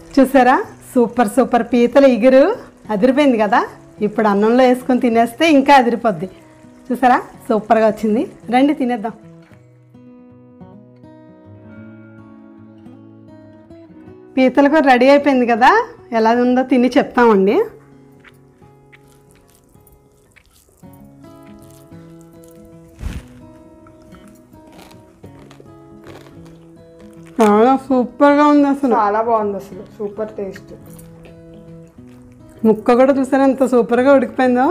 చూసారా super super పీతల ఇగురు అదిరిపోయింది కదా. ఇప్పుడు అన్నంలో వేసుకొని తినేస్తే ఇంకా అదిరిపోద్ది. చూసారా సూపర్గా వచ్చింది. రండి తినేద్దాం. పీతల కూర రెడీ అయిపోయింది కదా. ఎలా ఉందో తిని చెప్తామండి. చాలా సూపర్గా ఉంది. అసలు చాలా బాగుంది. అసలు సూపర్ టేస్ట్. ముక్క కూడా చూసారా ఎంత సూపర్గా ఉడికిపోయిందో.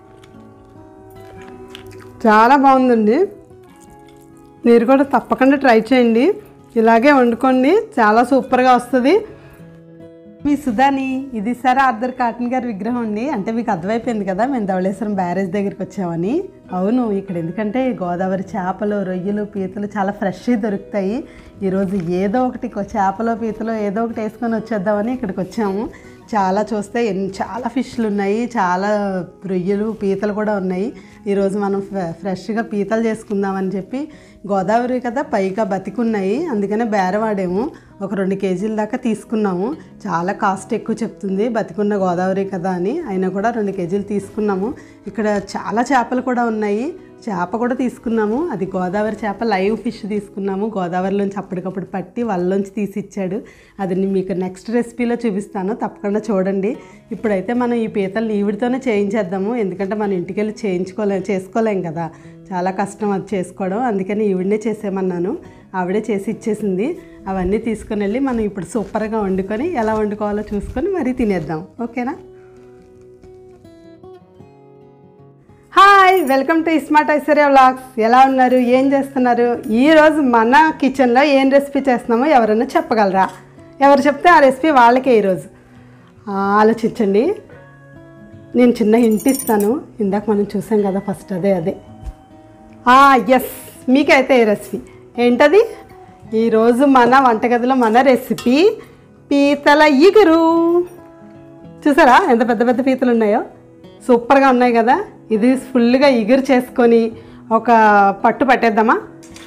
చాలా బాగుందండి. మీరు కూడా తప్పకుండా ట్రై చేయండి. ఇలాగే వండుకోండి, చాలా సూపర్గా వస్తుంది. మీ సుధాని ఇది సార్ ఆర్థర్ కాటన్ గారి విగ్రహం అండి. అంటే మీకు అర్థమైపోయింది కదా మేము ధవళేశ్వరం బ్యారేజ్ దగ్గరికి వచ్చామని. అవును, ఇక్కడ ఎందుకంటే గోదావరి చేపలు, రొయ్యలు, పీతలు చాలా ఫ్రెష్గా దొరుకుతాయి. ఈరోజు ఏదో ఒకటి చేపలో పీతలో ఏదో ఒకటి వేసుకొని వచ్చేద్దామని ఇక్కడికి వచ్చాము. చాలా చూస్తే చాలా ఫిష్లు ఉన్నాయి, చాలా రొయ్యలు, పీతలు కూడా ఉన్నాయి. ఈరోజు మనం ఫ్రెష్గా పీతలు చేసుకుందామని చెప్పి గోదావరి కదా పైగా బతికున్నాయి, అందుకనే బేరవాడేము. ఒక 2 కేజీల దాకా తీసుకున్నాము. చాలా కాస్ట్ ఎక్కువ చెప్తుంది బతికున్న గోదావరి కదా అని, అయినా కూడా 2 కేజీలు తీసుకున్నాము. ఇక్కడ చాలా చేపలు కూడా ఉన్నాయి. చేప కూడా తీసుకున్నాము. అది గోదావరి చేప లైవ్ ఫిష్ తీసుకున్నాము. గోదావరిలోంచి అప్పటికప్పుడు పట్టి వాళ్ళలోంచి తీసి ఇచ్చాడు. అది మీకు నెక్స్ట్ రెసిపీలో చూపిస్తాను, తప్పకుండా చూడండి. ఇప్పుడైతే మనం ఈ పీతల్ని ఈవిడితోనే చేయించేద్దాము. ఎందుకంటే మన ఇంటికి వెళ్ళి చేసుకోలేం కదా, చాలా కష్టం అది చేసుకోవడం. అందుకని ఈవిడనే చేసేమన్నాను, ఆవిడే చేసి ఇచ్చేసింది. అవన్నీ తీసుకొని వెళ్ళి మనం ఇప్పుడు సూపర్గా వండుకొని ఎలా వండుకోవాలో చూసుకొని మరీ తినేద్దాం. ఓకేనా? Hi, welcome to smart Aishwarya vlogs. ఎలా ఉన్నారు, ఏం చేస్తున్నారు? ఈరోజు మన కిచెన్లో ఏం రెసిపీ చేస్తున్నామో ఎవరైనా చెప్పగలరా? ఎవరు చెప్తే ఆ రెసిపీ వాళ్ళకే ఈరోజు. ఆలోచించండి. నేను చిన్న హింట్ ఇస్తాను. ఇందాక మనం చూసాం కదా ఫస్ట్, అదే ఎస్, మీకైతే ఈ రెసిపీ ఏంటది? ఈరోజు మన వంటగదిలో మన రెసిపీ పీతల ఇగురు. చూసారా ఎంత పెద్ద పెద్ద పీతలు ఉన్నాయో, సూపర్గా ఉన్నాయి కదా. ఇది ఫుల్గా ఇగురు చేసుకొని ఒక పట్టు పట్టేద్దామా?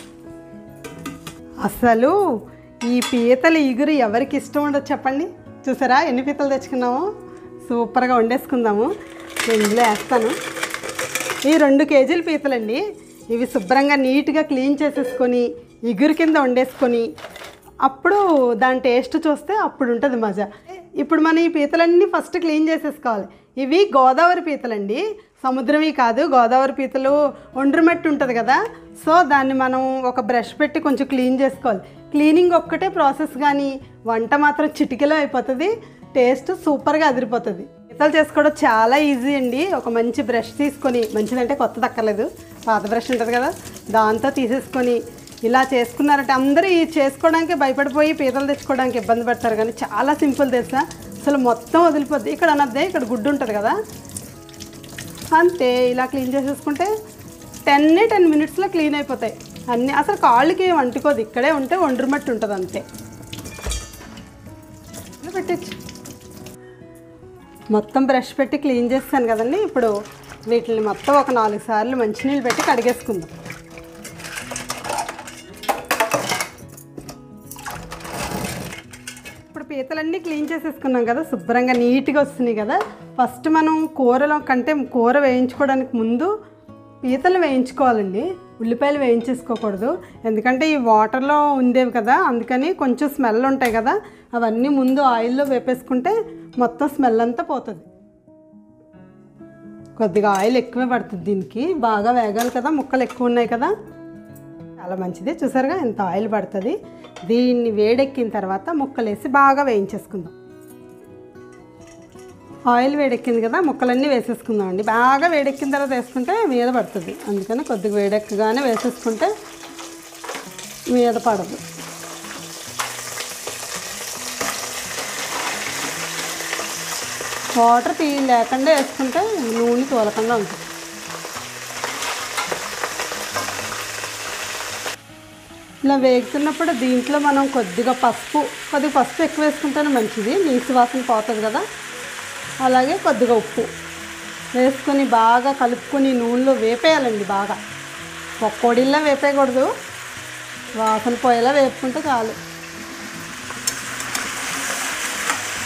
అసలు ఈ పీతల ఇగురు ఎవరికి ఇష్టం ఉండదు చెప్పండి. చూసారా ఎన్ని పీతలు తెచ్చుకున్నామో, సూపర్గా వండేసుకుందాము. నేను ఇందులో వేస్తాను. ఈ 2 కేజీల పీతలండి. ఇవి శుభ్రంగా నీట్గా క్లీన్ చేసేసుకొని ఇగురు కింద వండేసుకొని అప్పుడు దాని టేస్ట్ చూస్తే అప్పుడు ఉంటుంది మజా. ఇప్పుడు మనం ఈ పీతలన్నీ ఫస్ట్ క్లీన్ చేసేసుకోవాలి. ఇవి గోదావరి పీతలండి, సముద్రవి కాదు. గోదావరి పీతలు ఒండ్రుమట్టి ఉంటుంది కదా, సో దాన్ని మనం ఒక బ్రష్ పెట్టి కొంచెం క్లీన్ చేసుకోవాలి. క్లీనింగ్ ఒక్కటే ప్రాసెస్, కానీ వంట మాత్రం చిటికెలో అయిపోతుంది. టేస్ట్ సూపర్గా అదిరిపోతుంది. పీతలు చేసుకోవడం చాలా ఈజీ అండి. ఒక మంచి బ్రష్ తీసుకొని, మంచిదంటే కొత్తది అక్కర్లేదు, పాత బ్రష్ ఉంటుంది కదా, దాంతో తీసేసుకొని ఇలా చేసుకున్నారంటే అందరూ ఈ చేసుకోవడానికి భయపడిపోయి పీతలు తెచ్చుకోవడానికి ఇబ్బంది పడతారు. కానీ చాలా సింపుల్ తెలుసా, అసలు మొత్తం వదిలిపోద్ది. ఇక్కడ అన్నదే ఇక్కడ గుడ్డు ఉంటుంది కదా, అంతే. ఇలా క్లీన్ చేసేసుకుంటే 10 మినిట్స్లో క్లీన్ అయిపోతాయి అన్నీ. అసలు కాళ్ళకి ఏం అంటుకోదు, ఇక్కడే ఉంటే ఒండ్రుమట్టి ఉంటుంది అంతే. పెట్టచ్చు. మొత్తం బ్రష్ పెట్టి క్లీన్ చేస్తాను కదండి. ఇప్పుడు వీటిని మొత్తం ఒక 4 సార్లు మంచినీళ్ళు పెట్టి కడిగేసుకుందాం. ఇప్పుడు పీతలన్నీ క్లీన్ చేసేసుకున్నాం కదా, శుభ్రంగా నీట్గా వస్తున్నాయి కదా. ఫస్ట్ మనం కూరలో కంటే కూర వేయించుకోవడానికి ముందు పీతలు వేయించుకోవాలండి. ఉల్లిపాయలు వేయించేసుకోకూడదు, ఎందుకంటే ఈ వాటర్లో ఉండేవి కదా, అందుకని కొంచెం స్మెల్ ఉంటాయి కదా. అవన్నీ ముందు ఆయిల్లో వేపేసుకుంటే మొత్తం స్మెల్ అంతా పోతుంది. కొద్దిగా ఆయిల్ ఎక్కువే పడుతుంది దీనికి, బాగా వేగాలి కదా, ముక్కలు ఎక్కువ ఉన్నాయి కదా. చాలా మంచిది. చూసారుగా ఎంత ఆయిల్ పడుతుంది. దీన్ని వేడెక్కిన తర్వాత ముక్కలు వేసి బాగా వేయించేసుకుందాం. ఆయిల్ వేడెక్కింది కదా, ముక్కలన్నీ వేసేసుకుందాం అండి. బాగా వేడెక్కిన తర్వాత వేసుకుంటే మీద పడుతుంది, అందుకని కొద్దిగా వేడెక్కగానే వేసేసుకుంటే మీద పడదు. వాటర్ లేకుండా వేసుకుంటే నూనె తోలకుండా ఉంటుంది. ఇలా వేగుతున్నప్పుడు దీంట్లో మనం కొద్దిగా పసుపు ఎక్కువ వేసుకుంటేనే మంచిది, నీసు వాసన పోతుంది కదా. అలాగే కొద్దిగా ఉప్పు వేసుకొని బాగా కలుపుకొని నూనెలో వేపేయాలండి. బాగా పకోడీలా వేపేయకూడదు, వాసన పోయేలా వేపుకుంటే చాలు.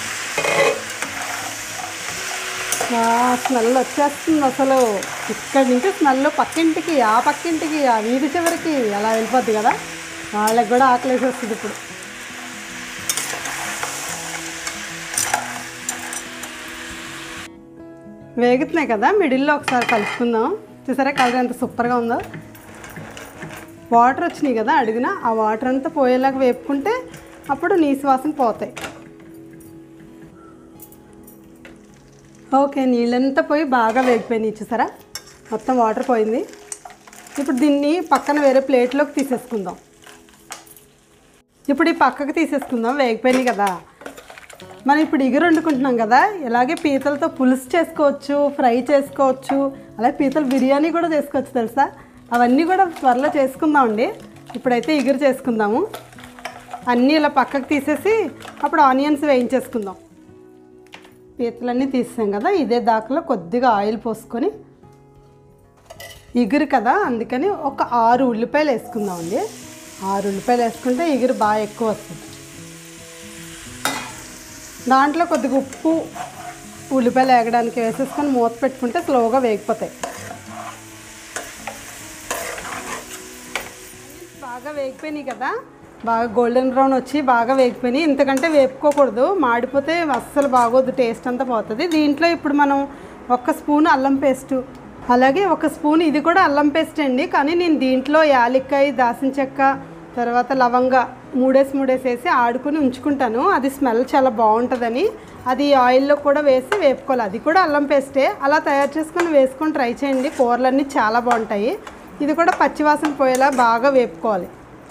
స్మెల్ వచ్చేస్తుంది అసలు. ఇక్కడి నుంచి స్మెల్ పక్కింటికి, ఆ పక్కింటికి, ఆ వీధి చివరికి అలా వెళ్ళిపోద్ది కదా, వాళ్ళకి కూడా ఆకలేసి వస్తుంది. ఇప్పుడు వేగుతున్నాయి కదా, మిడిల్లో ఒకసారి కలుపుకుందాం. చూసారా కలర్ ఎంత సూపర్గా ఉందో. వాటర్ వచ్చినాయి కదా అడిగిన, ఆ వాటర్ అంతా పోయేలాగా వేపుకుంటే అప్పుడు నీసు వాసన పోతాయి. ఓకే, నీళ్ళంతా పోయి బాగా వేగిపోయినాయి. చూసారా మొత్తం వాటర్ పోయింది. ఇప్పుడు దీన్ని పక్కన వేరే ప్లేట్లోకి తీసేసుకుందాం. ఇప్పుడు ఈ పక్కకు తీసేసుకుందాం, వేగిపోయినాయి కదా. మనం ఇప్పుడు ఇగురు వండుకుంటున్నాం కదా, ఇలాగే పీతలతో పులుసు చేసుకోవచ్చు, ఫ్రై చేసుకోవచ్చు, అలాగే పీతల బిర్యానీ కూడా చేసుకోవచ్చు తెలుసా. అవన్నీ కూడా త్వరలో చేసుకుందామండి. ఇప్పుడైతే ఇగురు చేసుకుందాము. అన్నీ ఇలా పక్కకు తీసేసి అప్పుడు ఆనియన్స్ వేయించేసుకుందాం. పీతలన్నీ తీసాం కదా, ఇదే దాకలో కొద్దిగా ఆయిల్ పోసుకొని, ఇగురు కదా అందుకని ఒక 6 ఉల్లిపాయలు వేసుకుందామండి. 6 ఉల్లిపాయలు వేసుకుంటే ఇగురు బాగా ఎక్కువ వస్తుంది. దాంట్లో కొద్దిగా ఉప్పు, ఉల్లిపాయలు వేగడానికి వేసేసుకొని మూత పెట్టుకుంటే స్లోగా వేగిపోతాయి. బాగా వేగిపోయినాయి కదా, బాగా గోల్డెన్ బ్రౌన్ వచ్చి బాగా వేగిపోయినాయి. ఇంతకంటే వేపుకోకూడదు, మాడిపోతే అస్సలు బాగోదు, టేస్ట్ అంతా పోతుంది. దీంట్లో ఇప్పుడు మనం 1 స్పూన్ అల్లం పేస్టు, అలాగే 1 స్పూన్ ఇది కూడా అల్లం పేస్ట్ అండి, కానీ నేను దీంట్లో యాలక్కాయ, దాల్చిన చెక్క, తర్వాత లవంగ 3 వేసి ఆడుకుని ఉంచుకుంటాను. అది స్మెల్ చాలా బాగుంటుందని అది ఆయిల్లో కూడా వేసి వేపుకోవాలి. అది కూడా అల్లం పేస్టే. అలా తయారు చేసుకొని వేసుకొని ట్రై చేయండి, కూరలన్నీ చాలా బాగుంటాయి. ఇది కూడా పచ్చివాసన పోయేలా బాగా వేపుకోవాలి.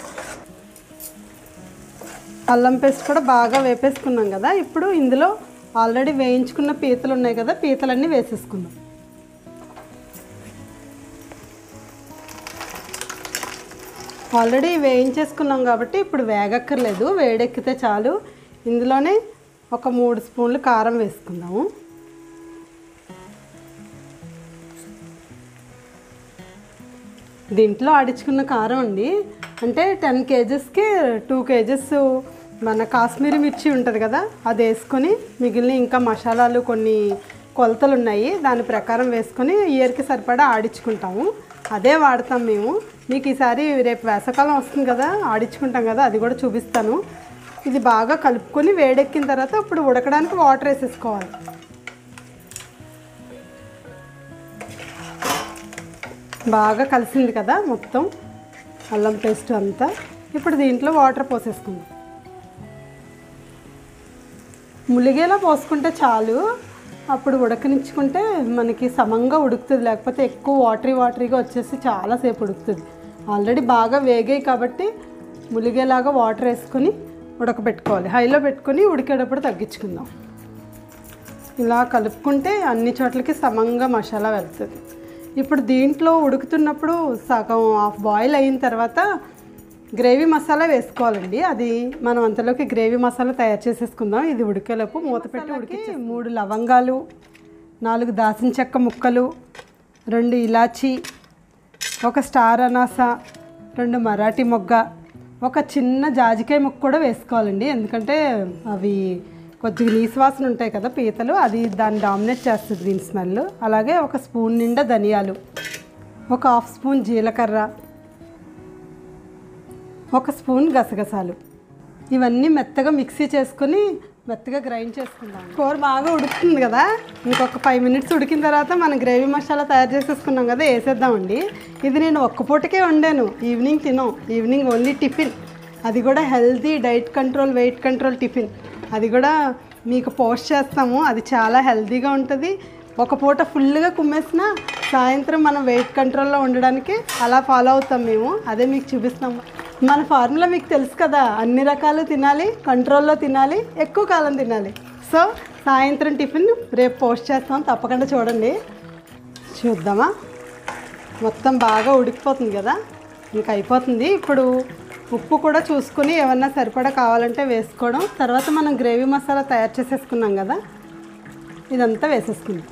అల్లం పేస్ట్ కూడా బాగా వేపేసుకున్నాం కదా, ఇప్పుడు ఇందులో ఆల్రెడీ వేయించుకున్న పీతలు ఉన్నాయి కదా, పీతలన్నీ వేసేసుకుందాం. ఆల్రెడీ వేయించేసుకున్నాం కాబట్టి ఇప్పుడు వేగక్కర్లేదు, వేడెక్కితే చాలు. ఇందులోనే ఒక 3 స్పూన్లు కారం వేసుకుందాము. దీంట్లో ఆడించుకున్న కారం అండి, అంటే 10 కేజెస్కి 2 కేజెస్ మన కాశ్మీరీ మిర్చి ఉంటుంది కదా, అది వేసుకొని మిగిలిన ఇంకా మసాలాలు కొన్ని కొలతలు ఉన్నాయి, దాని ప్రకారం వేసుకొని ఇయర్కి సరిపడా ఆడించుకుంటాము. అదే వాడతాం మేము. మీకు ఈసారి రేపు వేసవకాలం వస్తుంది కదా, ఆడించుకుంటాం కదా, అది కూడా చూపిస్తాను. ఇది బాగా కలుపుకొని వేడెక్కిన తర్వాత ఇప్పుడు ఉడకడానికి వాటర్ వేసేసుకోవాలి. బాగా కలిసింది కదా మొత్తం అల్లం పేస్ట్ అంతా. ఇప్పుడు దీంట్లో వాటర్ పోసేసుకుందాం. ములిగేలా పోసుకుంటే చాలు, అప్పుడు ఉడకనిచ్చుకుంటే మనకి సమంగా ఉడుకుతుంది. లేకపోతే ఎక్కువ వాటరీగా వచ్చేసి చాలాసేపు ఉడుకుతుంది. ఆల్రెడీ బాగా వేగాయి కాబట్టి ములిగేలాగా వాటర్ వేసుకొని ఉడకబెట్టుకోవాలి. హైలో పెట్టుకొని ఉడికేటప్పుడు తగ్గించుకుందాం. ఇలా కలుపుకుంటే అన్ని చోట్లకి సమంగా మసాలా వెళ్తుంది. ఇప్పుడు దీంట్లో ఉడుకుతున్నప్పుడు సగం హాఫ్ బాయిల్ అయిన తర్వాత గ్రేవీ మసాలా వేసుకోవాలండి. అది మనం అంతలోకి గ్రేవీ మసాలా తయారు చేసేసుకుందాం. ఇది ఉడికేలోపు మూత పెట్టి ఉడికించి 3 లవంగాలు, 4 దాల్చిన చెక్క ముక్కలు, 2 ఇలాచి, 1 స్టార్ అనాస, 2 మరాఠీ మొగ్గ, 1 చిన్న జాజికాయ ముక్క కూడా వేసుకోవాలండి. ఎందుకంటే అవి కొద్దిగా నీసువాసన ఉంటాయి కదా పీతలు, అది దాన్ని డామినేట్ చేస్తుంది దీని స్మెల్. అలాగే 1 స్పూన్ నిండా ధనియాలు, 1 హాఫ్ స్పూన్ జీలకర్ర, 1 స్పూన్ గసగసాలు. ఇవన్నీ మెత్తగా మిక్సీ చేసుకొని మెత్తగా గ్రైండ్ చేసుకుందాం. కూర బాగా ఉడుకుతుంది కదా, ఇంకొక 5 మినిట్స్ ఉడికిన తర్వాత మనం గ్రేవీ మసాలా తయారు చేసేసుకున్నాం కదా, వేసేద్దామండి. ఇది నేను ఒక్క పూటకే వండాను, ఈవినింగ్ తినం. ఈవినింగ్ ఓన్లీ టిఫిన్, అది కూడా healthy diet control, weight control tiffin. అది కూడా మీకు పోస్ట్ చేస్తాము. అది చాలా హెల్తీగా ఉంటుంది. ఒక పూట ఫుల్గా కుమ్మేసిన సాయంత్రం మనం వెయిట్ కంట్రోల్లో ఉండడానికి అలా ఫాలో అవుతాం మేము. అదే మీకు చూపిస్తాము. మన ఫార్ములా మీకు తెలుసు కదా, అన్ని రకాలు తినాలి, కంట్రోల్లో తినాలి, ఎక్కువ కాలం తినాలి. సో సాయంత్రం టిఫిన్ రేపు పోస్ట్ చేస్తాం, తప్పకుండా చూడండి. చూద్దామా, మొత్తం బాగా ఉడికిపోతుంది కదా, ఇంకా అయిపోతుంది. ఇప్పుడు ఉప్పు కూడా చూసుకొని ఏమన్నా సరిపడా కావాలంటే వేసుకోవడం. తర్వాత మనం గ్రేవీ మసాలా తయారు చేసేసుకున్నాం కదా, ఇదంతా వేసేసుకుందాం.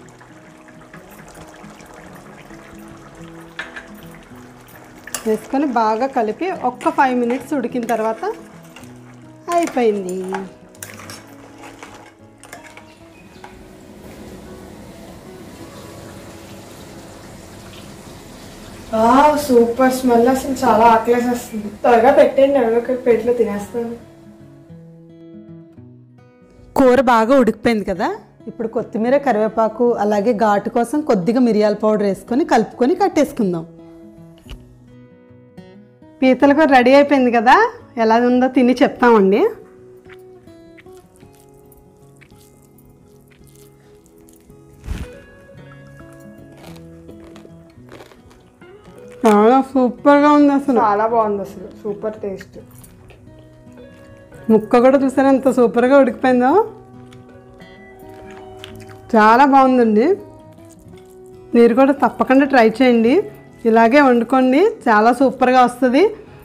వేసుకొని బాగా కలిపి ఒక్క 5 మినిట్స్ ఉడికిన తర్వాత అయిపోయింది. సూపర్ స్మెల్, అసలు చాలా ఆకలేసి వస్తుంది. త్వరగా పెట్టండి, ఎవరో ఒకరి ప్లేట్లో తినేస్తాను. కూర బాగా ఉడికిపోయింది కదా, ఇప్పుడు కొత్తిమీర, కరివేపాకు అలాగే ఘాటు కోసం కొద్దిగా మిరియాల పౌడర్ వేసుకొని కలుపుకొని కట్టేసుకుందాం. పీతల కూర రెడీ అయిపోయింది కదా, ఎలా ఉందో తిని చెప్తామండి. చాలా సూపర్గా ఉంది, అసలు చాలా బాగుంది, అసలు సూపర్ టేస్ట్. ముక్క కూడా చూసారా ఎంత సూపర్గా ఉడికిపోయిందో, చాలా బాగుందండి. మీరు కూడా తప్పకుండా ట్రై చేయండి, ఇలాగే వండుకోండి, చాలా సూపర్గా వస్తుంది.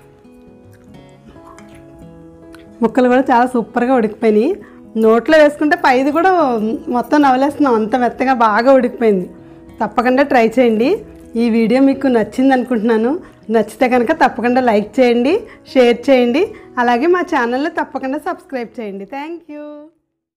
ముక్కలు కూడా చాలా సూపర్గా ఉడికిపోయినాయి, నోట్లో వేసుకుంటే పైది కూడా మొత్తం నవలేస్తున్నాం, అంత మెత్తగా బాగా ఉడికిపోయింది. తప్పకుండా ట్రై చేయండి. ఈ వీడియో మీకు నచ్చింది అనుకుంటున్నాను. నచ్చితే కనుక తప్పకుండా లైక్ చేయండి, షేర్ చేయండి, అలాగే మా ఛానల్ని తప్పకుండా సబ్స్క్రైబ్ చేయండి. Thank you.